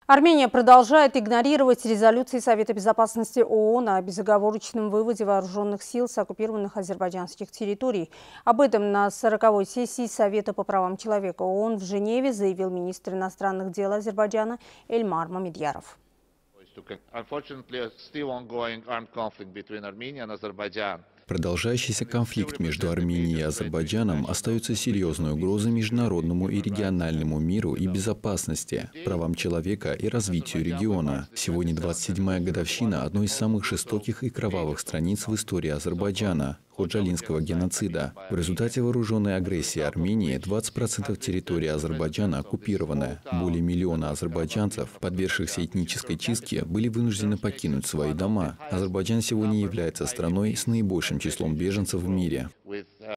Армения продолжает игнорировать резолюции Совета безопасности ООН о безоговорочном выводе вооруженных сил с оккупированных азербайджанских территорий. Об этом на 40-й сессии Совета по правам человека ООН в Женеве заявил министр иностранных дел Азербайджана Эльмар Мамедьяров. Продолжающийся конфликт между Арменией и Азербайджаном остается серьезной угрозой международному и региональному миру и безопасности, правам человека и развитию региона. Сегодня 27-я годовщина одной из самых жестоких и кровавых страниц в истории Азербайджана – ходжалинского геноцида. В результате вооруженной агрессии Армении 20% территории Азербайджана оккупированы. Более миллиона азербайджанцев, подвергшихся этнической чистке, были вынуждены покинуть свои дома. Азербайджан сегодня является страной с наибольшим числом беженцев в мире.